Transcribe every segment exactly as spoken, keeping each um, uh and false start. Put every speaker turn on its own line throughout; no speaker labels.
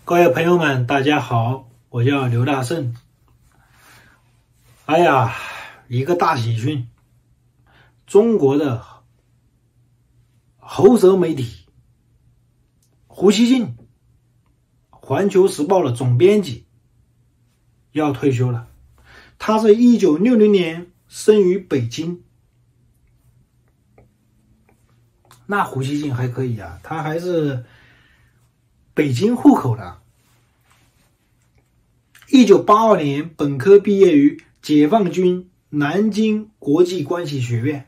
各位朋友们，大家好，我叫刘大胜。哎呀，一个大喜讯！中国的喉舌媒体胡锡进，环球时报的总编辑要退休了。他是一九六零年生于北京。那胡锡进还可以啊，他还是北京户口的。一九八二年本科毕业于解放军南京国际关系学院。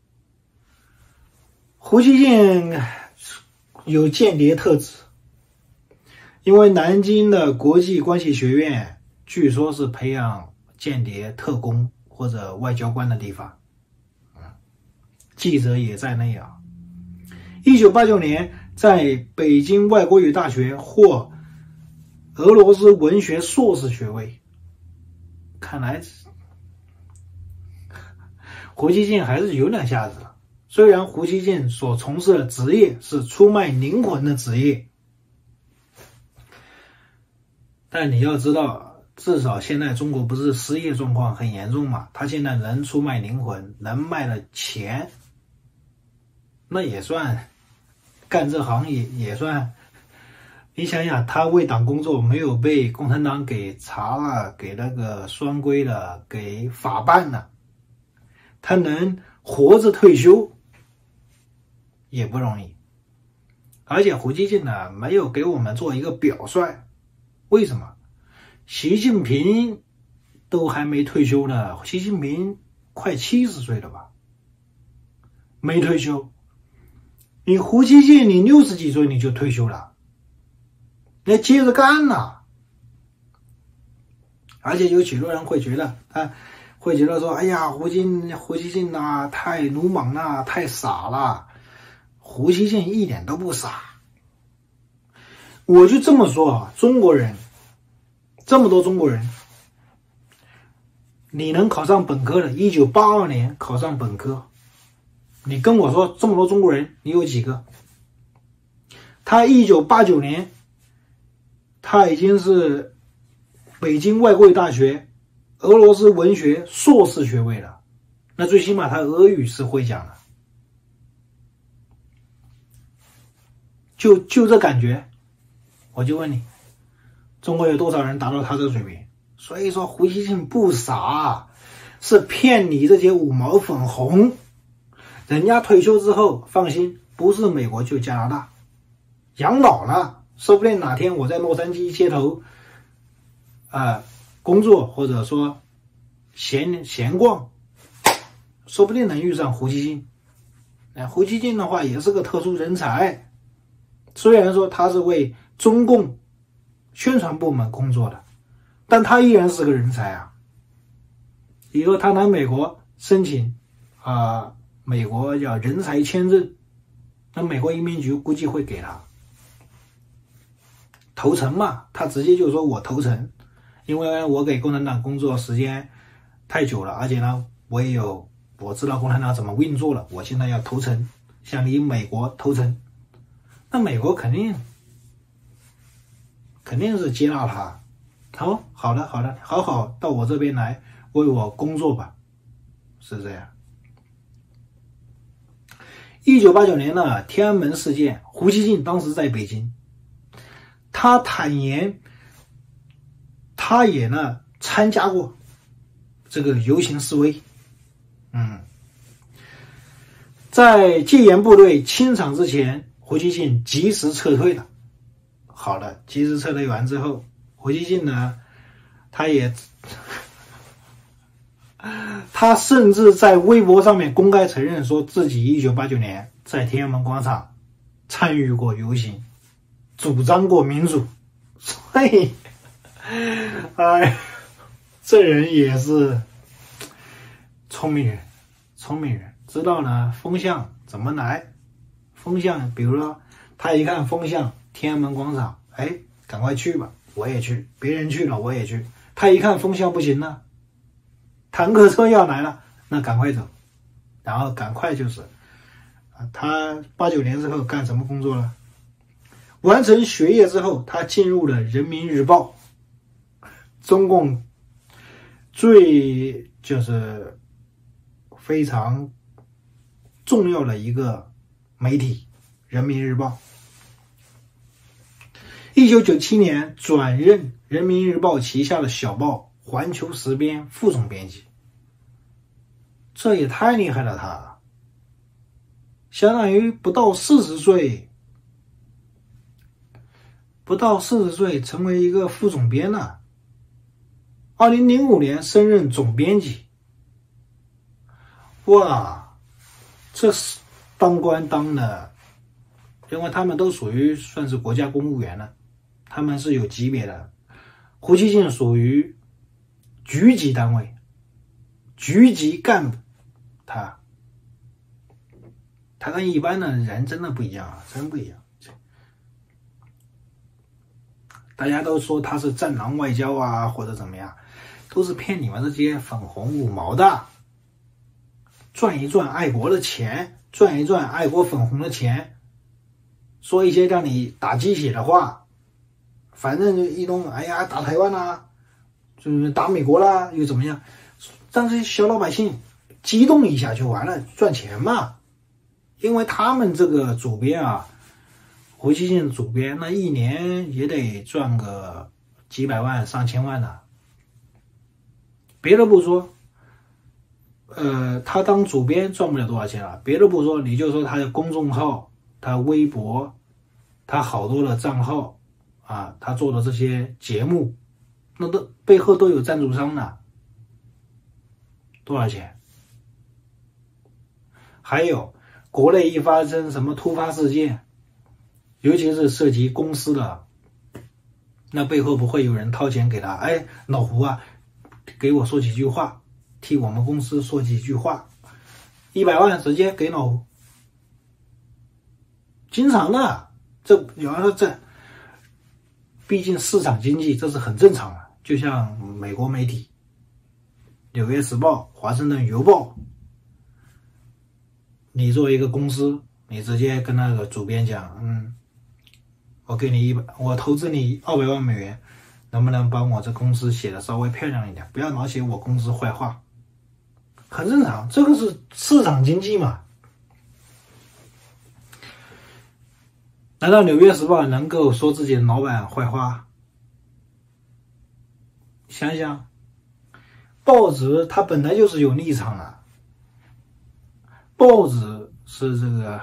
胡锡进有间谍特质，因为南京的国际关系学院据说是培养间谍特工或者外交官的地方，记者也在内啊。一九八九年在北京外国语大学获俄罗斯文学硕士学位。看来胡锡进还是有两下子的，虽然胡锡进所从事的职业是出卖灵魂的职业，但你要知道，至少现在中国不是失业状况很严重嘛，他现在能出卖灵魂，能卖了钱，那也算干这行也也算。你想想，他为党工作，没有被共产党给查了，给那个双规了，给法办了，他能活着退休也不容易。而且胡锡进呢，没有给我们做一个表率。为什么？习近平都还没退休呢，习近平快七十岁了吧，没退休。你胡锡进，你六十几岁你就退休了，你要接着干了。而且有许多人会觉得，他会觉得说，哎呀，胡金胡锡进啊，太鲁莽了，太傻了。胡锡进一点都不傻。我就这么说啊，中国人这么多中国人，你能考上本科的，一九八二年考上本科，你跟我说这么多中国人，你有几个？他一九八九年。他已经是北京外国语大学俄罗斯文学硕士学位了，那最起码他俄语是会讲的，就就这感觉。我就问你，中国有多少人达到他这个水平？所以说胡锡进不傻，是骗你这些五毛粉红。人家退休之后，放心，不是美国就加拿大，养老了。说不定哪天我在洛杉矶街头啊、呃、工作，或者说闲闲逛，说不定能遇上胡锡进。那胡锡进的话也是个特殊人才，虽然说他是为中共宣传部门工作的，但他依然是个人才啊。以后他来美国申请啊、呃，美国叫人才签证，那美国移民局估计会给他。投诚嘛，他直接就说我投诚，因为我给共产党工作时间太久了，而且呢，我也有我知道共产党怎么运作了，我现在要投诚，向你美国投诚，那美国肯定肯定是接纳他。好，好的，好的，好好到我这边来为我工作吧，是这样。一九八九年的天安门事件，胡锡进当时在北京。他坦言，他也呢参加过这个游行示威，嗯，在戒严部队清场之前，胡锡进及时撤退了。好了，及时撤退完之后，胡锡进呢，他也，他甚至在微博上面公开承认说自己一九八九年在天安门广场参与过游行。主张过民主，所以，哎，这人也是聪明人，聪明人，知道呢风向怎么来。风向，比如说他一看风向，天安门广场，哎，赶快去吧，我也去，别人去了我也去。他一看风向不行了，坦克车要来了，那赶快走，然后赶快就是，啊，他八九年之后干什么工作了？ 完成学业之后，他进入了人民日报，中共最就是非常重要的一个媒体，人民日报。一九九七年转任人民日报旗下的小报环球时编副总编辑，这也太厉害了他，相当于不到四十岁，不到四十岁成为一个副总编了。二零零五年升任总编辑，哇，这是当官当的，因为他们都属于算是国家公务员了，他们是有级别的。胡锡进属于局级单位，局级干部，他他跟一般的人真的不一样啊，真不一样。大家都说他是战狼外交啊，或者怎么样，都是骗你们这些粉红五毛的，赚一赚爱国的钱，赚一赚爱国粉红的钱，说一些让你打鸡血的话，反正就一动，哎呀，打台湾啦，就是打美国啦，又怎么样，让这些小老百姓激动一下就完了，赚钱嘛。因为他们这个主编啊，胡锡进主编，那一年也得赚个几百万上千万的。别的不说，呃，他当主编赚不了多少钱了。别的不说，你就说他的公众号，他微博，他好多的账号啊，他做的这些节目，那都背后都有赞助商的，多少钱？还有国内一发生什么突发事件，尤其是涉及公司的，那背后不会有人掏钱给他，哎，老胡啊，给我说几句话，替我们公司说几句话，一百万直接给老胡，经常的。这有人说这，毕竟市场经济这是很正常的，就像美国媒体，纽约时报、华盛顿邮报，你作为一个公司，你直接跟那个主编讲，嗯，我给你一百，我投资你二百万美元，能不能帮我这公司写的稍微漂亮一点，不要老写我公司坏话，很正常，这个是市场经济嘛。难道纽约时报能够说自己的老板坏话？想想，报纸它本来就是有立场的，报纸是这个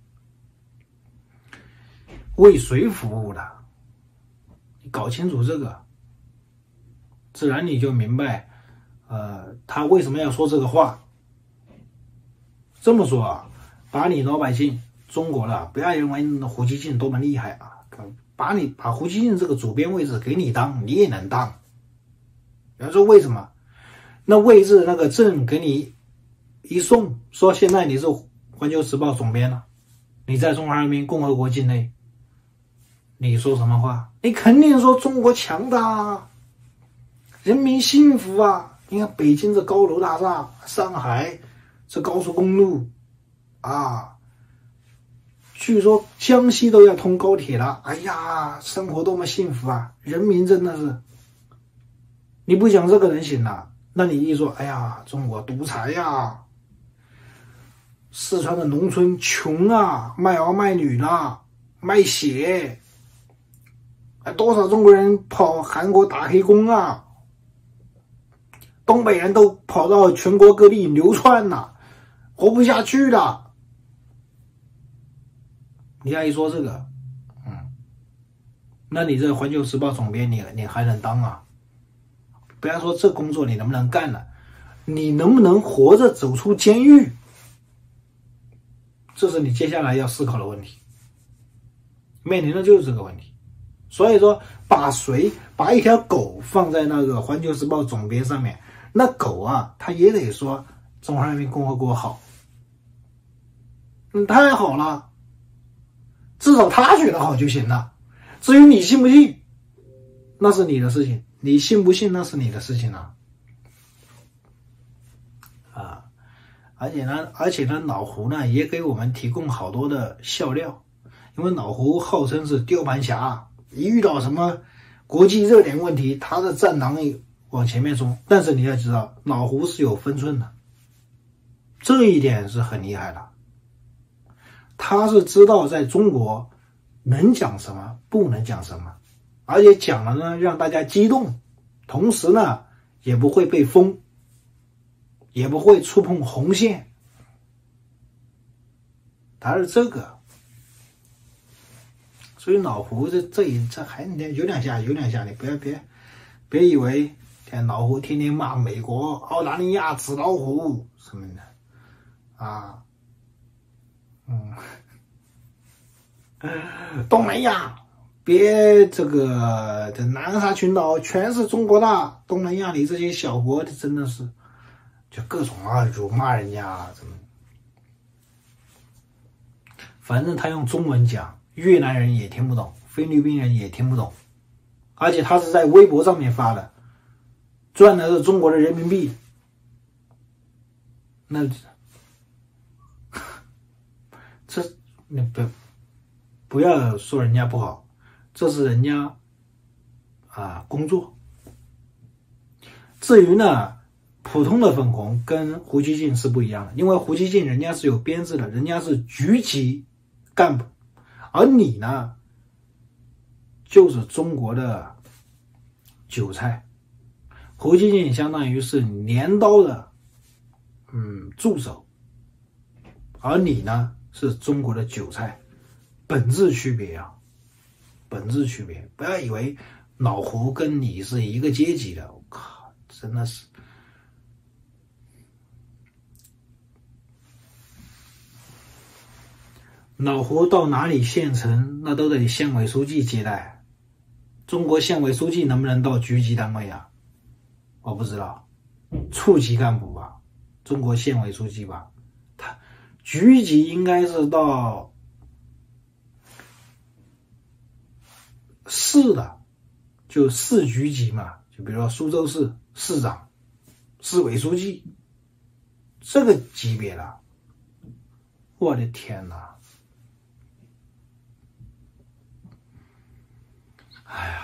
为谁服务的，你搞清楚这个，自然你就明白，呃，他为什么要说这个话。这么说啊，把你老百姓中国的，不要认为胡锡进多么厉害啊，把你把胡锡进这个主编位置给你当，你也能当。有人说为什么？那位置那个证给你一送，说现在你是环球时报总编了，你在中华人民共和国境内，你说什么话？你肯定说中国强大，人民幸福啊！你看北京这高楼大厦，上海这高速公路啊，据说江西都要通高铁了，哎呀，生活多么幸福啊！人民真的是，你不讲这个人行了，那你一说，哎呀，中国独裁呀，四川的农村穷啊，卖儿卖女啦，卖血，多少中国人跑韩国打黑工啊，东北人都跑到全国各地流窜了，活不下去了。你要一说这个，嗯，那你这环球时报总编你你还能当啊？不要说这工作你能不能干了，你能不能活着走出监狱，这是你接下来要思考的问题，面临的就是这个问题。所以说把谁把一条狗放在那个环球时报总编上面，那狗啊它也得说中华人民共和国好，嗯，太好了，至少他觉得好就行了，至于你信不信那是你的事情，你信不信那是你的事情了啊。而且呢而且呢老胡呢也给我们提供好多的笑料， 因为老胡号称是丢盘侠，一遇到什么国际热点问题，他的战狼往前面冲。但是你要知道，老胡是有分寸的，这一点是很厉害的。他是知道在中国能讲什么，不能讲什么，而且讲了呢让大家激动，同时呢也不会被封，也不会触碰红线。他是这个，所以老胡这这一这还有两下有两下，你不要别别以为老胡天天骂美国、澳大利亚纸老虎什么的啊，嗯，东南亚别这个这南沙群岛全是中国的，东南亚里这些小国真的是就各种啊辱骂人家怎么。反正他用中文讲，越南人也听不懂，菲律宾人也听不懂，而且他是在微博上面发的，赚的是中国的人民币。那这你不不要说人家不好，这是人家啊工作。至于呢，普通的粉红跟胡锡进是不一样的，因为胡锡进人家是有编制的，人家是局级干部，而你呢，就是中国的韭菜。胡锡进相当于是镰刀的嗯助手，而你呢是中国的韭菜，本质区别啊，本质区别。不要以为老胡跟你是一个阶级的，我靠，真的是。老胡到哪里县城，那都得县委书记接待。中国县委书记能不能到局级单位啊？我不知道，处级干部吧，中国县委书记吧，他局级应该是到市的，就市局级嘛，就比如说苏州市市长、市委书记这个级别了。我的天哪！哎呀，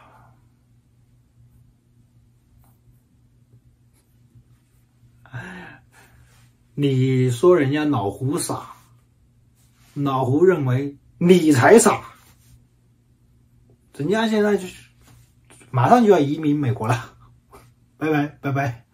你说人家老胡傻，老胡认为你才傻。人家现在就马上就要移民美国了，拜拜拜拜。